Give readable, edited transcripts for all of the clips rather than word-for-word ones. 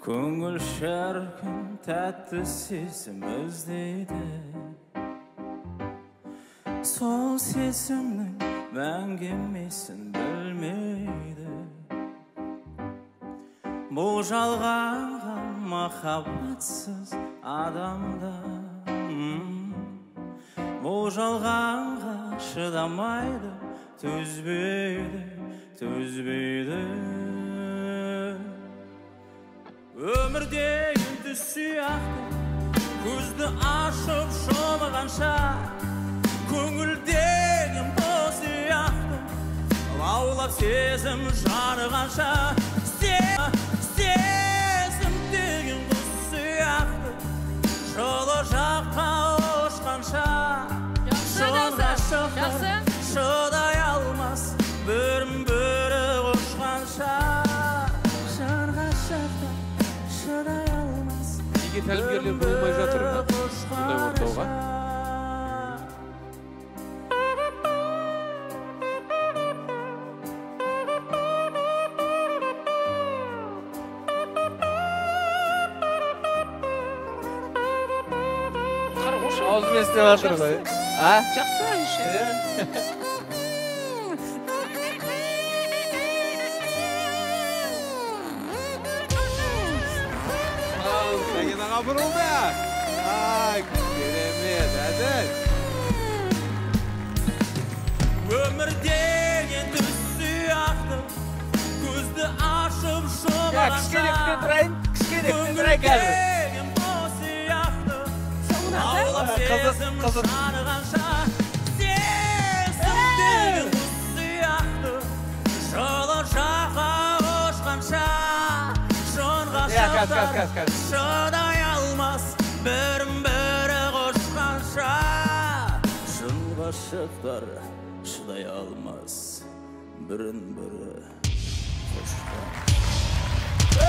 Көңіл шіркін тәтті сезім іздейді. Сол сезімнің мәңгі емесін білмейді. Бұл жалғанға махаббатсыз адамда. Бұл жалғанға шыдамайды, төзбейді. Өмірде енді сияқты көзді ашып шомығанша, көңілдеген бос сияқты лаулап сезім жарығанша, сезім деген құс сияқты жылы жаққа ұшқанша, шыдай алмас бірін-бірі қошқанша, шыдай алмас. Неге тәлімгерлер болмай жатыр, бұндай орындауға? Ауызбен істеп жатыр ғой. Жақсы әнші. Сәкен аға бұрылды. Керемет, әділ. Өмір деген түс сияқты көзді ашып шомығанша, Кішкенекпен тұрайын көңілдеген бос сияқты лаулап сезім жарығанша, сезім деген құс сияқты жылы жаққа ұшқанша, шыдай алмас бірін-бірі қошқанша, шын ғашықтар шыдай алмас бірін-бірі қошқанша.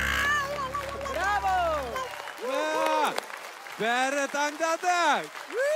Бәрі таңдадық.